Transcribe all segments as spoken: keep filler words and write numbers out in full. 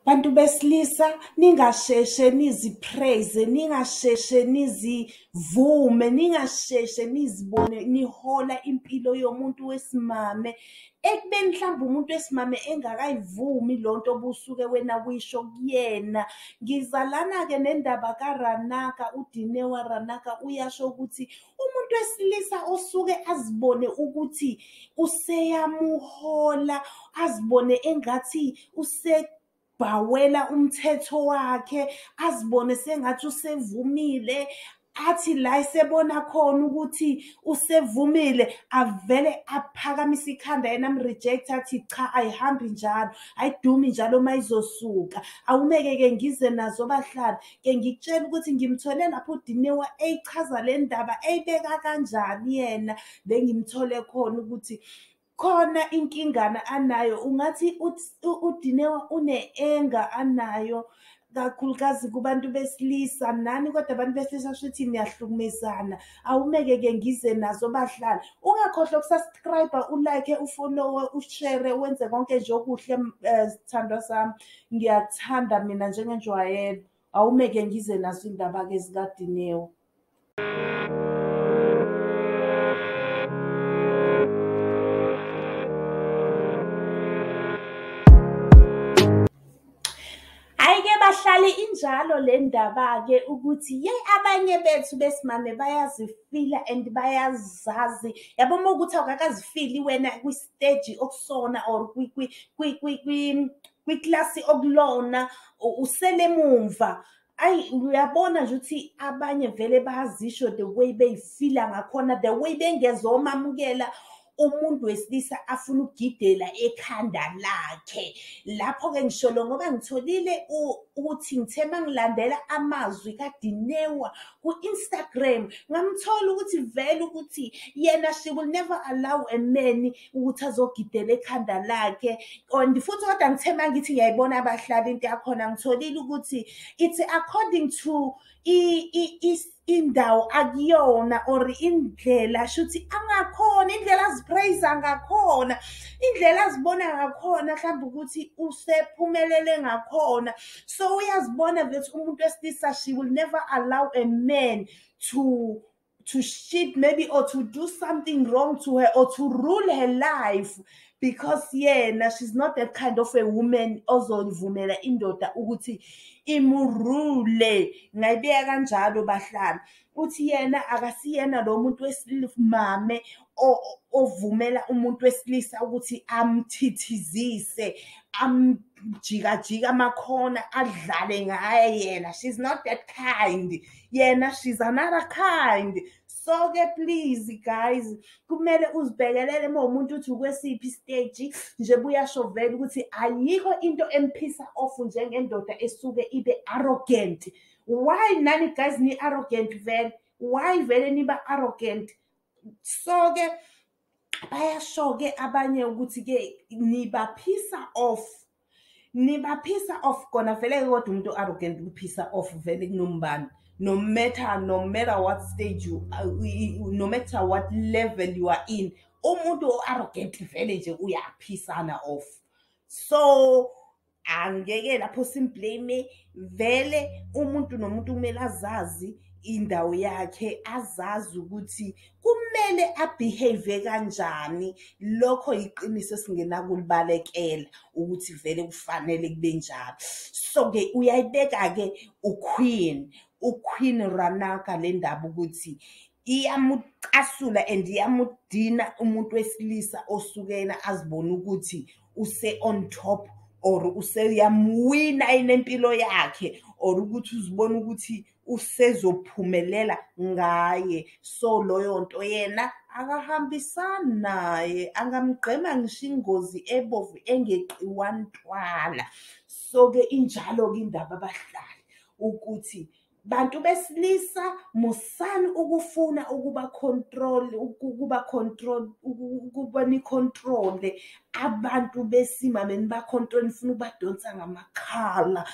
Bantu besilisa ningasheshe nizipraise, ningasheshe nizivume, ningasheshe nizibone nihola impilo yomuntu wesimame. Ekubeni mhlawumbe umuntu wesimame engakayivumi lonto obusuke wena wisho kuyena. Ngizalana-ke nendaba kaRanaka, uDineo Ranaka uyasho ukuthi umuntu wesilisa osuke azibone ukuthi useyamuhola, azibone engathi use bawela umthetho wakhe, azibone sengathi usevumile, athi la esebona khona ukuthi usevumile avele aphakamise ikhanda yena amreject athi cha ayihambi njalo, ayidumi njalo mayizosuka. Awumeke-ke ngize nazo bahlali ke ngikutshela ukuthi ngimthole lapho uDineo eyichaza le ndaba eyibeka kanjani yena, bengimthole khona ukuthi khona inkingana anayo. Ungathi uDineo une-enga anayo kakhulukazi kubantu besilisa nani, kodwa abantu besilisa shuthi niyahlukumezana. Awumeke-ke ngize nazo bahlali. Ungakhohlwa ukusubscribe, ulike, ufollowe, ushare, wenze konke nje okuhle sithandwa sami. Ngiyakuthanda mina njengenjwayelo. Awumeke ngize nazo indaba-ke zikaDineo. Bahlali injalo le ndaba-ke ukuthi ye abanye bethu besimame bayazifila and bayazazi. Yabo uma ukuthi awukakazifili wena kwi-stage okusona or kwiklasi okulona usele mumva. Ayi uyabona nje ukuthi abanye vele bayazisho the way beyifila ngakhona, the way bengezomamukela umuntu wesilisa afuna ukugidela ekhanda lakhe. Lapho-ke ngisholo ngoba ngitholile ukuthi ngithe mangilandela amazwi kaDineo ku-Instagram, ngamthola ukuthi vele ukuthi yena she will never allow a man ukuthi azogidela ekhanda lakhe. And futhi kodwa ngithe mangithi ngiyayibona abahlali into yakhona, ngitholile ukuthi it's according to indawo akuyona or indlela shuthi angakhona, indlela azipraise ngakhona, indlela azibona ngakhona mhlawumbe ukuthi usephumelele ngakhona. So uyazibona that umuntu wesilisa she will never allow a man to to cheat maybe or to do something wrong to her or to rule her life, because yena she's not that kind of a woman ozovumela indoda ukuthi imurule. Ngayibeka kanjalo bahlali uthi yena akasiyena lo muntu wesimame ovumela umuntu wesilisa ukuthi amthithizise, amjikajika amakhona adlale ngaye. Yena she's not that kind, yena she's another kind. So ke please guys, kumele uzibhekelele uma umuntu uthi ukwesiphi stage nje buyasho vele ukuthi ayikho into emphisa off njengendoda esuke ibe arrogant. Why nani guys ni arrogant vele? Why vele niba arrogant? So ke bayasho ke abanye ukuthi ke nibaphisa off, nibaphisa off kona vele kodwa umuntu arrogant kuphisa off vele kunombani. No matter no matter what stage you uh, no matter what level you are in, umuntu arrogant vele nje uyaphisana off. So angeke lapho simblame vele. Umuntu nomuntu kumele azazi indawo yakhe, azazi ukuthi kumele abehave kanjani. Lokho iqiniso singena kulibalekela ukuthi vele kufanele kube njalo. So ke uyayibeka ke uQueen uQueen Ranaka le ndaba ukuthi iyamucasula and iyamudina umuntu wesilisa osukena azibona ukuthi use on top or useyamwina inempilo yakhe or ukuthi uzibona ukuthi usezophumelela ngaye. So loyo nto yena akahambisani naye, angamgqema ngisho ingozi ebovu engeqiwa ntwala. So ke injalo ke indaba abahlali ukuthi bantu besilisa musani ukufuna ukuba control, ukuba control, ukuba ni control abantu besimame, niba control, nifuna ukubadonsa ngamakhala,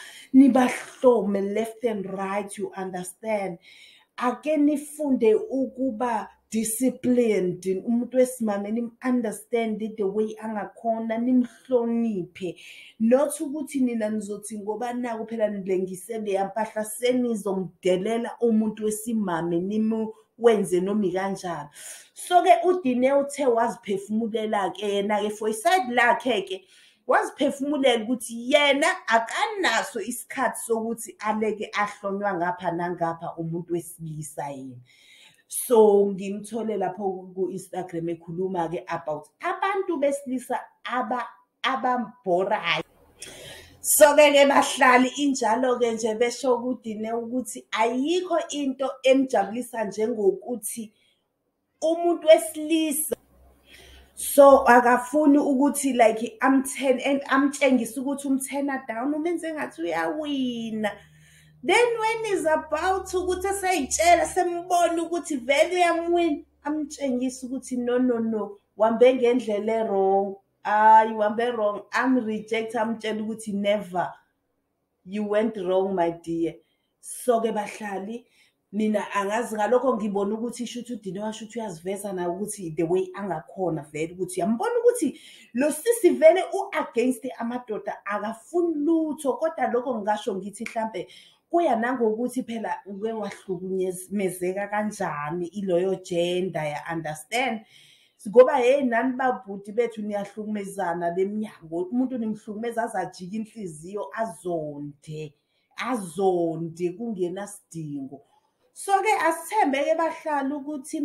nibahlome left and right. You understand? Ake nifunde ukuba disciplined, umuntu wesimame nim-understand the way angakhona, nimhloniphe. Not ukuthi nina nizothi ngoba naku phela nilengise leya mpahla senizomdelela umuntu wesimame nimuwenze noma ikanjani. So-ke uDineo uthe waziphefumulela-ke yena-ke for iside lakhe-ke waziphefumulela ukuthi yena akanaso isikhathi sokuthi aleke ahlonywa ngapha nangapha umuntu wesilisa yena. So ngimthole lapho ku-Instagram ekhuluma-ke about abantu besilisa aba abambhorayo. So-ke ke bahlali injalo-ke nje besho kuDineo ukuthi ayikho into emjabulisa njengokuthi umuntu wesilisa so akafuni ukuthi like amten and amtshengisa ukuthi umthena down umenze ngathi uyawina. Then when is about ukuthi asayitshela sembona ukuthi vele uyamwina amtshengisa ukuthi no no no wambe ngendlela e-wrong. Ayi wambe wrong, am-reject amtshela ukuthi never, you went wrong my dear. So-ke bahlali mina angazi ngalokho ngibona ukuthi ishuthi uDineo washo ukuthi uyaziveza nawe ukuthi the way angakhona vele ukuthi yambona ukuthi lo sisi vele u-against amadoda akafuni lutho, kodwa lokho ngisho ngithi mhlambe kuya nangokuthi phela uke wahlukunyezeka kanjani iloyo gender ya understand. Ngoba hey nani babhuti bethu niyahlukumezana leminyango, umuntu nimhlukumeza azajika inhliziyo azonde azonde kungena sidingo. So-ke asithembeke bahlala ukuthi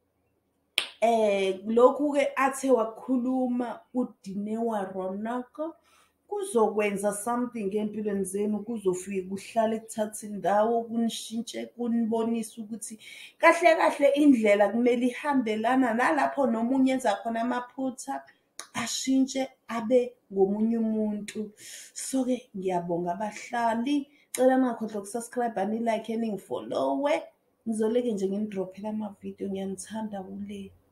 eh lokhu-ke athe wakhuluma uDineo Ranaka kuzokwenza something empilweni zenu, kuzofika kuhlale kuthatha indawo kunishintshe kunibonisa ukuthi kahle kahle indlela kumele ihambelana nalapho nomunye enza khona amaphutha ashintshe abe ngomunye umuntu. So-ke ngiyabonga abahlali, cela ningakhohlwa ukusubscribe ni like ningifollowe, ngizoleke nje ngimdrophela ama video, ngiyanithanda kule.